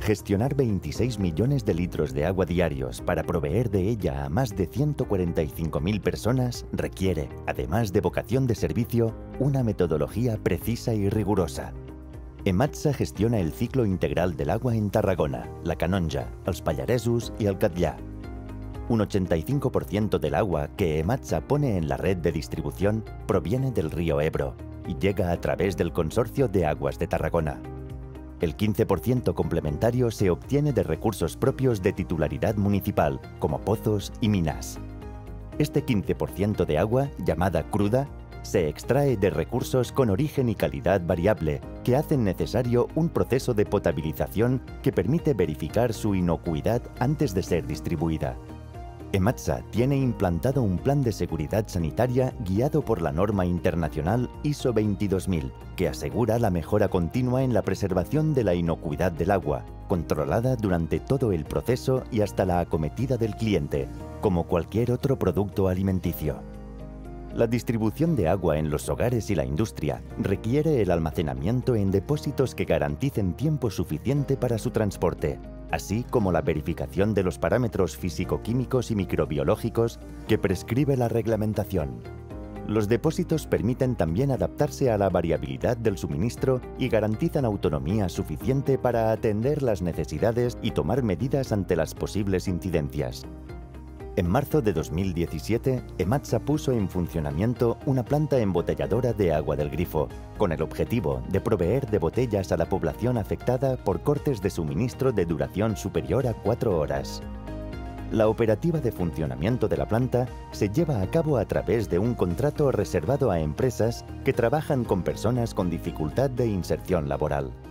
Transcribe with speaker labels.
Speaker 1: Gestionar 26 millones de litros de agua diarios para proveer de ella a más de 145.000 personas requiere, además de vocación de servicio, una metodología precisa y rigurosa. EMATSA gestiona el ciclo integral del agua en Tarragona, la Canonja, els Pallaresos y el Catllar. Un 85% del agua que EMATSA pone en la red de distribución proviene del río Ebro y llega a través del Consorcio de Aguas de Tarragona. El 15% complementario se obtiene de recursos propios de titularidad municipal, como pozos y minas. Este 15% de agua, llamada cruda, se extrae de recursos con origen y calidad variable que hacen necesario un proceso de potabilización que permite verificar su inocuidad antes de ser distribuida. EMATSA tiene implantado un plan de seguridad sanitaria guiado por la norma internacional ISO 22000, que asegura la mejora continua en la preservación de la inocuidad del agua, controlada durante todo el proceso y hasta la acometida del cliente, como cualquier otro producto alimenticio. La distribución de agua en los hogares y la industria requiere el almacenamiento en depósitos que garanticen tiempo suficiente para su transporte, así como la verificación de los parámetros físico-químicos y microbiológicos que prescribe la reglamentación. Los depósitos permiten también adaptarse a la variabilidad del suministro y garantizan autonomía suficiente para atender las necesidades y tomar medidas ante las posibles incidencias. En marzo de 2017, EMATSA puso en funcionamiento una planta embotelladora de agua del grifo, con el objetivo de proveer de botellas a la población afectada por cortes de suministro de duración superior a 4 horas. La operativa de funcionamiento de la planta se lleva a cabo a través de un contrato reservado a empresas que trabajan con personas con dificultad de inserción laboral.